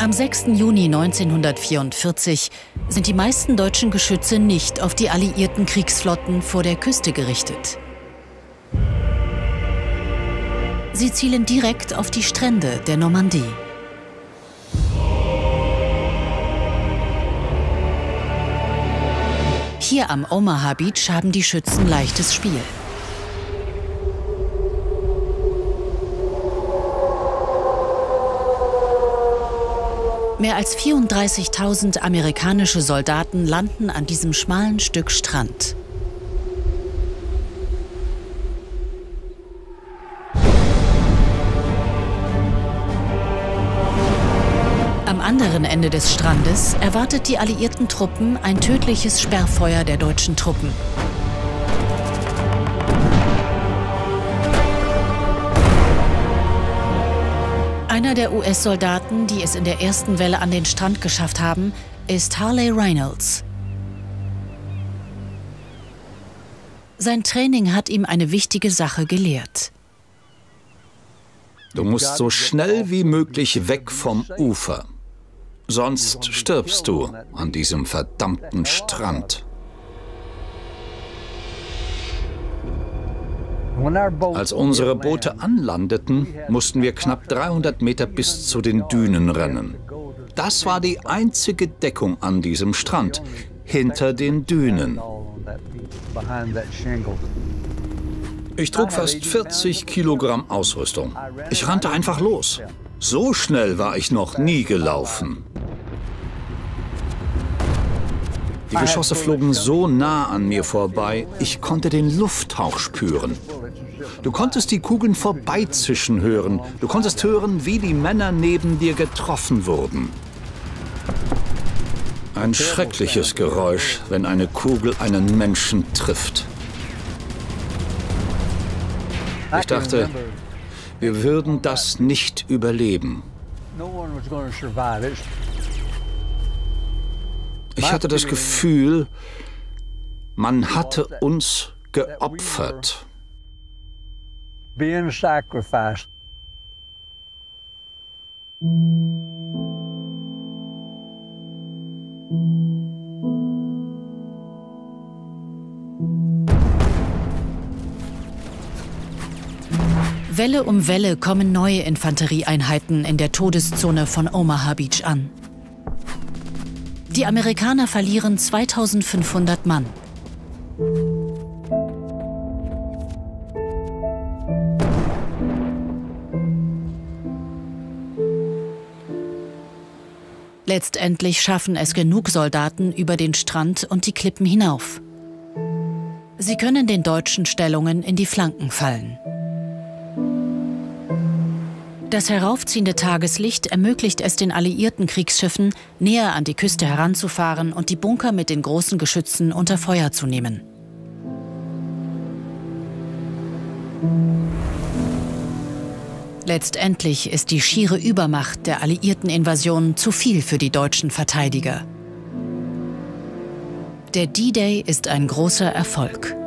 Am 6. Juni 1944 sind die meisten deutschen Geschütze nicht auf die alliierten Kriegsflotten vor der Küste gerichtet. Sie zielen direkt auf die Strände der Normandie. Hier am Omaha Beach haben die Schützen leichtes Spiel. Mehr als 34.000 amerikanische Soldaten landen an diesem schmalen Stück Strand. Am anderen Ende des Strandes erwartet die alliierten Truppen ein tödliches Sperrfeuer der deutschen Truppen. Einer der US-Soldaten, die es in der ersten Welle an den Strand geschafft haben, ist Harley Reynolds. Sein Training hat ihm eine wichtige Sache gelehrt. Du musst so schnell wie möglich weg vom Ufer. Sonst stirbst du an diesem verdammten Strand. Als unsere Boote anlandeten, mussten wir knapp 300 Meter bis zu den Dünen rennen. Das war die einzige Deckung an diesem Strand, hinter den Dünen. Ich trug fast 40 Kilogramm Ausrüstung. Ich rannte einfach los. So schnell war ich noch nie gelaufen. Die Geschosse flogen so nah an mir vorbei, ich konnte den Lufthauch spüren. Du konntest die Kugeln vorbeizischen hören. Du konntest hören, wie die Männer neben dir getroffen wurden. Ein schreckliches Geräusch, wenn eine Kugel einen Menschen trifft. Ich dachte, wir würden das nicht überleben. Ich hatte das Gefühl, man hatte uns geopfert. Welle um Welle kommen neue Infanterieeinheiten in der Todeszone von Omaha Beach an. Die Amerikaner verlieren 2500 Mann. Letztendlich schaffen es genug Soldaten über den Strand und die Klippen hinauf. Sie können den deutschen Stellungen in die Flanken fallen. Das heraufziehende Tageslicht ermöglicht es den alliierten Kriegsschiffen, näher an die Küste heranzufahren und die Bunker mit den großen Geschützen unter Feuer zu nehmen. Letztendlich ist die schiere Übermacht der alliierten Invasion zu viel für die deutschen Verteidiger. Der D-Day ist ein großer Erfolg.